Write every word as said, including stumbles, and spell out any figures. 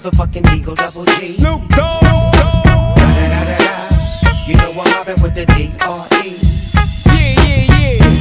motherfucking Eagle Double G. Snoop Dogg. Da da da da da. You know I'm mobbing with the D R E. Yeah, yeah, yeah.